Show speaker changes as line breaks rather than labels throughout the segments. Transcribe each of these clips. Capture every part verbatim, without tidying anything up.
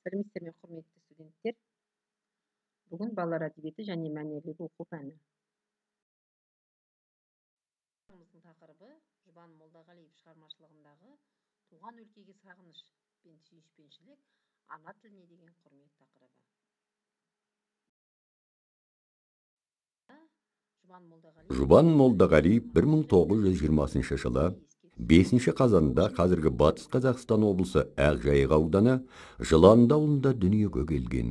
Сәлеметсіздер ме, құрметті студенттер? Бүгін балалар әдебиеті және мәнерлеп оқу пәні. Сабағымыздың тақырыбы Жұбан Молдағалиев шығармашылығындағы туған өлкеге сағыныш пен сүйіспеншілік, ана тіліне деген құрмет тақырыбы.
Жұбан Молдағалиев бір мың тоғыз жүз жиырмасыншы жылы бесінші қазанда қазіргі Батыс Қазақстан облысы Ақжайық ауданы Жыланды ауылында дүниеге келген.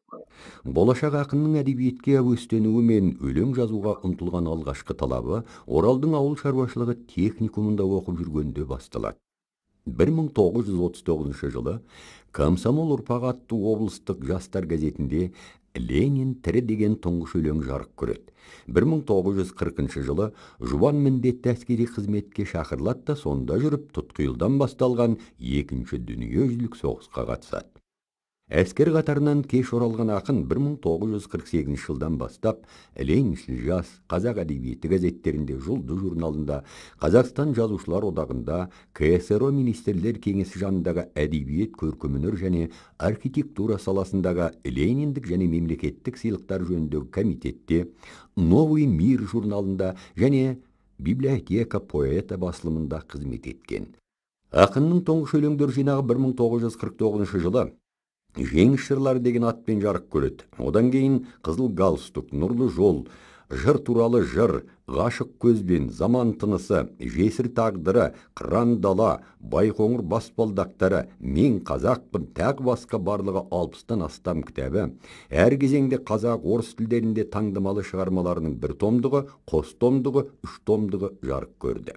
Болашақ ақынның әдебиетке әуестенуі мен өлең жазуға ұмтылған алғашқы талабы Оралдың ауыл шаруашылығы техникумында оқып жүргенде басталады. бір мың тоғыз жүз отыз тоғызыншы жылы Комсомол ұрпағы атты облыстық жастар газетінде Ленин тірі деген тұңғыш өлең жарық көреді. бір мың тоғыз жүз қырқыншы жылы Жұбан міндетті әскери қызметке шақырылады да сонда жүріп Тұтқиылдан басталған екінші дүниежүзілік соғысқа қатысады. Әскер қатарынан кеш оралған ақын бір мың тоғыз жүз қырық сегізінші жылдан бастап Лениншіл жас, Қазақ әдебиеті газеттерінде, Жұлдыз журналында, Қазақстан жазушылар одағында, КСРО министрлер кеңесі жанындағы әдебиет, көркемөнер және архитектура саласындағы Лениндік және мемлекеттік сыйлықтар жөніндегі комитетте, Новый мир журналында және библиотека поэта басылымында қызмет еткен. Ақынның тұңғыш өлеңдер жинағы бір мың тоғыз жүз қырық тоғызыншы жылы Жеңіс жырлары деген атпен жарық көреді. Одан кейін Қызыл галстук, Нұрлы жол, Жыр туралы жыр, Ғашық көзбен, Заман тынысы, Жесір тағдыры, Қыран дала, Байқоңыр баспалдақтары, Мен қазақпын, тағы басқа барлығы алпыстан астам кітабы, әр кезеңде қазақ, орыс тілдерінде таңдамалы шығармаларының бір томдығы, қос томдығы, үш томдығы жарық көрді.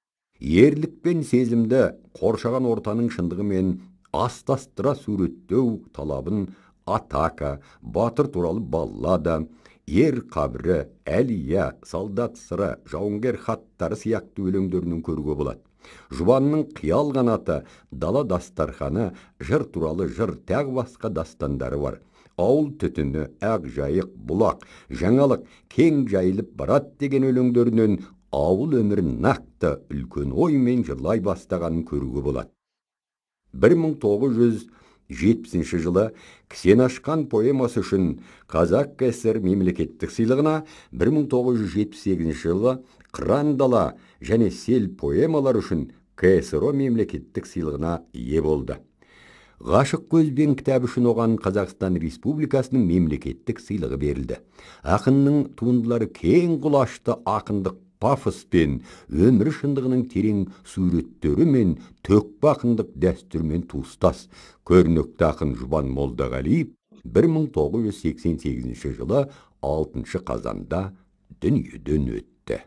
Ерлік пен сезімді қоршаған ортаның шындығы мен астастыра суреттеу талабын Атака, Батыр туралы баллада, Ер қабірі, Әлия, Солдат сыры, Жауынгер хаттары сияқты өлеңдерінен көруге болады. Жұбанның Қиял қанаты, Дала дастарханы, Жыр туралы жыр, тағы басқа дастандары бар. Ауыл түтіні, Ақжайық, Бұлақ, Жаңалық, кең жайылып барат деген өлеңдерінен ауыл өмірін нақты үлкен оймен жырлай бастағанын көруге болады. бір мың тоғыз жүз жетпісінші жылы Кісен ашқан поэмасы үшін Қазақ КСР мемлекеттік сыйлығына, бір мың тоғыз жүз жетпіс сегізінші жылы Қыран дала және Сел поэмалар үшін КСРО мемлекеттік сыйлығына ие болды. Ғашық көзбен кітабы үшін оған Қазақстан Республикасының мемлекеттік сыйлығы берілді. Ақынның туындылары кең құлашты ақындық пафоспен, өмір шындығының терең суреттері мен төкпе ақындық дәстүрмен туыстас. Көрнекті ақын Жұбан Молдағалиев бір мың тоғыз жүз сексен сегізінші жылы алтыншы қазанда дүниеден өтті.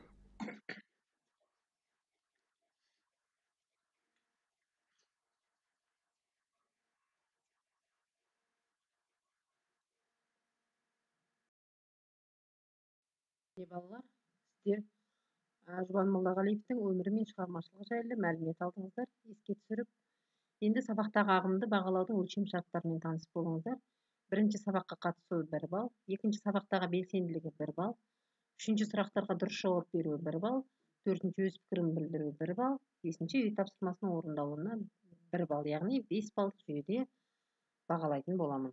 Балалар, сіздер Жұбан Молдағалиевтің өмірі мен шығармашылығы жайлы мәлімет алдыңыздар, еске түсіріп. Енді сабақтағы ағымды бағалаудың өлшем шарттарымен танысып болыңыздар. Бірінші сабаққа қатысуы бір балл, екінші сабақтағы белсенділігі бір балл, үшінші сұрақтарға дұрыс жауап беруі бір балл, төртінші өз пікірін білдіруі бір балл, бесінші үй тапсырмасының орындалуына бір балл, яғни бес балл жүйеде бағалайтын боламын.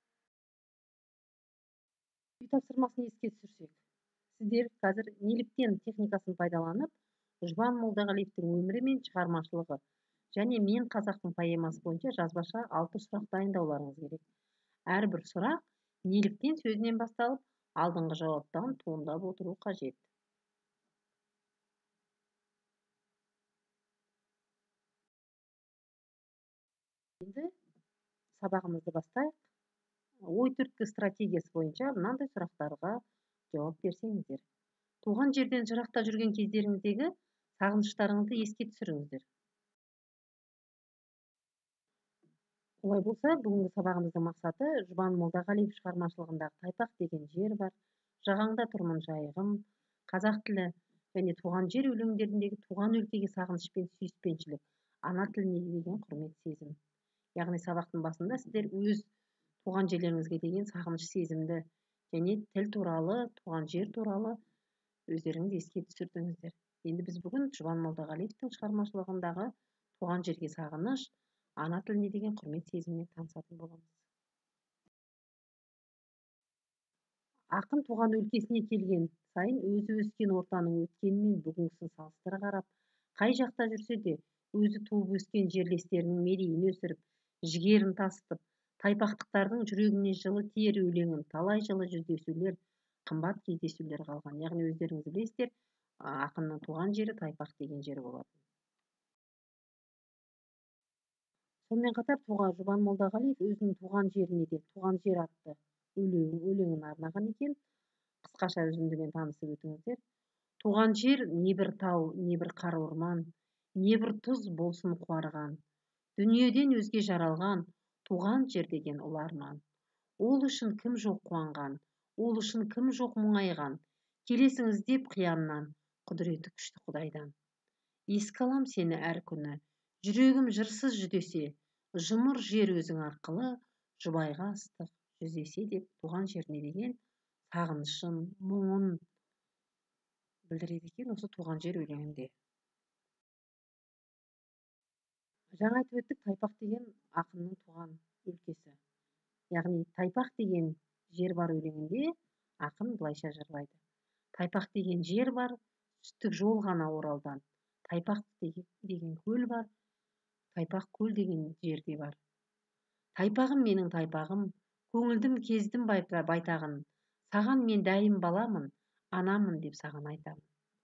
Үй тапсырмасын еске түсірсек, сіздер қазір неліктен техникасын пайдаланып, Жұбан Молдағалиевтің өмірі мен шығармашылығы және Мен қазақтың поэмасы бойынша жазбаша алты сұрақ дайындауларыңыз керек. Әрбір сұрақ неліктен сөзінен басталып, алдыңғы жауаптан туындап отыру қажет. Енді сабағымызды бастайық. Ой түрткі стратегиясы бойынша мынандай сұрақтарға жауап берсеңіздер. Туған жерден жырақта жүрген кездеріңіздегі сағыныштарыңызды еске түсіріңіздер. Олай болса, бүгінгі сабағымыздың мақсаты Жұбан Молдағалиев шығармашылығындағы Тайпақ деген жер бар, Жағаңда тұрмын жайығым, қазақ тілі және туған жер өлеңдеріндегі туған өлкеге сағыныш пен сүйіспеншілік, ана тіліне деген құрмет сезім. Яғни сабақтың басында сіздер өз туған жерлеріңізге деген сағыныш сезімді және тіл туралы, туған жер туралы өздеріңіз еске түсірдіңіздер. Енді біз бүгін Жұбан Молдағалиевтің шығармашылығындағы туған жерге сағыныш, ана тіліне деген құрмет сезіміне танысатын боламыз. Ақын туған өлкесіне келген сайын өзі өскен ортаның өткені мен бүгінгісін салыстыра қарап, қай жақта жүрсе де өзі туып өскен жерлестерінің мерейін өсіріп, жігерін тасытып, тайпақтықтардың жүрегіне жылы тиер өлеңін талай жылы жүздесулер, қымбат кездесулер қалған. Яғни өздеріңіз білесіздер, ақынның туған жері Тайпақ деген жер болатын. Сонымен қатар Жұбан Молдағалиев өзінің туған жеріне де туған жер атты өлеңін арнаған екен. Қысқаша үзіндімен танысып өтіңіздер. Туған жер не бір тау, не бір қара орман, не бір тұз болсын қуарған. Дүниеден өзге жаралған туған жер деген ұлы арман. Ол үшін кім жоқ қуанған, ол үшін кім жоқ мұңайған. Келесіңіз деп қияннан, құдіреті күшті Құдайдан. Еске алам сені әр күні, жүрегім жырсыз жүдесе, жұмыр жер өзің арқылы, жұбайға ыстық жүздесе деп туған жеріне деген сағынышын, мұңын білдіреді екен осы туған жер өлеңінде. Жаңа айтып өттік, Тайпақ деген ақынның туған өлкесі. Яғни Тайпақ деген жер бар өлеңінде ақын былайша жырлайды. Тайпақ деген жер бар, түстік жол ғана Оралдан. Тайпақ деген көл бар, Тайпақ көл деген жерде бар. Тайпағым менің тайпағым, көңілдім кездім байтағын, саған мен дәйім баламын, анамын деп саған айтамын.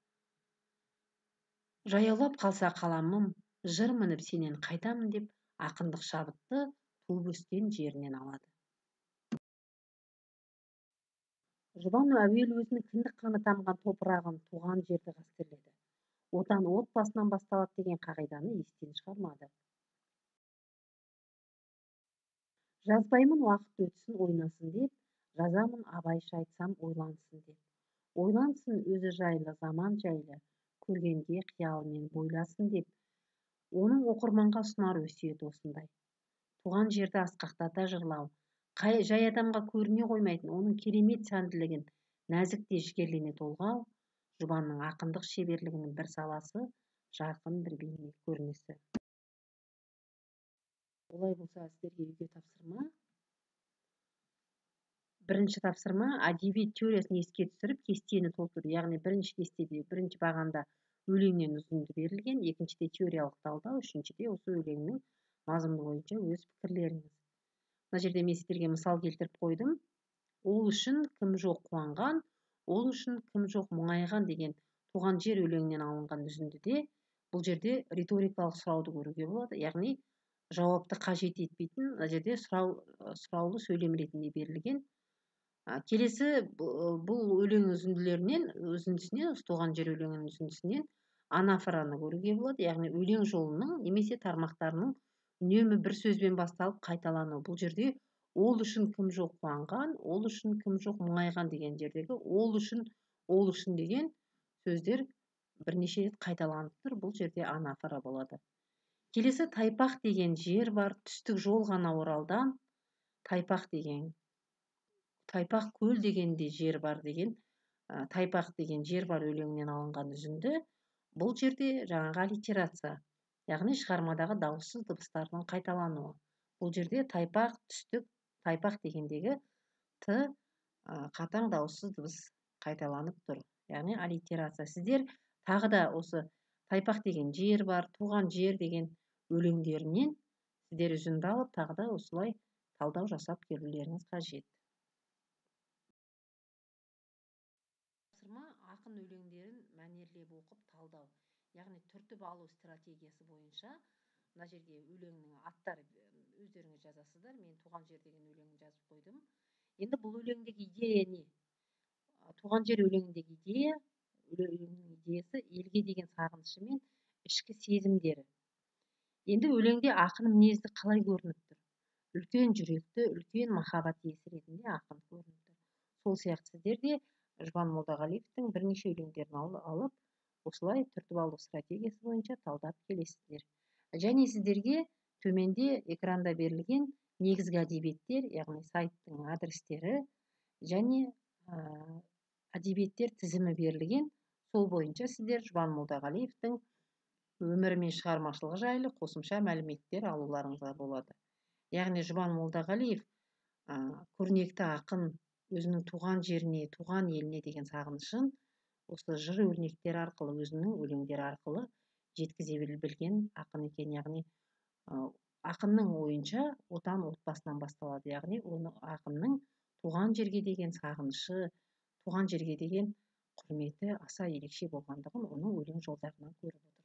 Жаяулап қалса қаламым, жыр мініп сенен қайтамын деп ақындық шабытты туып өскен жерінен алады. Жұбан әуелі өзінің кіндік қаны тамған топырағын, туған жерді қастерледі. Отан отбасынан басталады деген қағиданы естен шығармады. Жазбаймын уақыт өтсін ойнасын деп, жазамын абайша айтсам ойлансын деп. Ойлансын өзі жайлы, заман жайлы, көргенге қиялымен бойласын деп. Оның оқырманға ұсынар өсиеті осындай. Туған жерді асқақтата жырлау, жай адамға көріне қоймайтын оның керемет сәнділігін нәзікте жігерлене толғау, Жұбанның ақындық шеберлігінің бір саласы, жарқын бір бейне көрінісі. Олай болса, сіздерге үйге тапсырма. Бірінші тапсырма әдебиет теориясын еске түсіріп, кестені толтыру. Яғни бірінші кестеде, бірінші бағанда өлеңнен үзінді берілген, екіншіде теориялық талдау, үшіншіде осы өлеңнің мазмұны бойынша өз пікірлеріңіз. Мына жерде мен сіздерге мысал келтіріп қойдым. Ол үшін кім жоқ қуанған, ол үшін кім жоқ мұңайған деген туған жер өлеңінен алынған үзіндіде бұл жерде риторикалық сұрауды көруге болады. Яғни жауапты қажет етпейтін, мына жерде сұраулы сөйлем ретінде берілген. Келесі бұл өлең үзінділерінен, үзіндісінен, туған жер өлеңінің үзіндісінен анафораны көруге болады. Яғни өлең жолының немесе тармақтарының үнемі бір сөзбен басталып қайталану. Бұл жерде ол үшін кім жоқ қуанған, ол үшін кім жоқ мұңайған деген жердегі ол үшін, ол үшін деген сөздер бірнеше рет қайталанып тұр. Бұл жерде анафора болады. Келесі Тайпақ деген жер бар, түстік жол ғана Оралдан. Тайпақ деген, Тайпақ көл дегенде жер бар деген, Тайпақ деген жер бар өлеңінен алынған үзінді. Бұл жерде жаңағы аллитерация, яғни шығармадағы дауыссыз дыбыстардың қайталануы. Бұл жерде Тайпақ, түстік, Тайпақ дегендегі т қатаң дауыссыз дыбыс қайталанып тұр. Яғни аллитерация. Сіздер тағы да осы Тайпақ деген жер бар, туған жер деген өлеңдерінен сіздер үзінді алып, тағы да осылай талдау жасап келулеріңіз қажет. Ақын өлеңдерін мәнерлеп оқып талдау. Яғни түртіп алу стратегиясы бойынша мына жерге өлеңнің аттары өздеріңіз жазасыздар. Мен туған жер деген өлеңін жазып қойдым. Енді бұл өлеңдегі идея не? Туған жер өлеңіндегі идея, өлеңнің идеясы елге деген сағынышы мен ішкі сезімдері. Енді өлеңде ақын мінезі қалай көрініп тұр? Үлкен жүректі, үлкен махаббат иесі ретінде ақын көрініп тұр. Сол сияқты сіздер де Жұбан Молдағалиевтің бірнеше өлеңдерін алып, осылай түртіп алу стратегиясы бойынша талдап келесіздер. Және сіздерге төменде экранда берілген негізгі әдебиеттер, яғни сайттың адрестері және әдебиеттер тізімі берілген. Сол бойынша сіздер Жұбан Молдағалиевтің өмірі мен шығармашылығы жайлы қосымша мәліметтер алуларыңызға болады. Яғни Жұбан Молдағалиев көрнекті ақын, өзінің туған жеріне, туған еліне деген сағынышын осы жыр өрнектер арқылы, өзінің өлеңдері арқылы жеткізе білген ақын екен. Яғни ақынның ойынша отан отбасынан басталады. Яғни оны ақынның туған жерге деген сағынышы, туған жерге деген құрметі аса ерекше болғандығын оның өлең жолдарынан көріп отырмыз.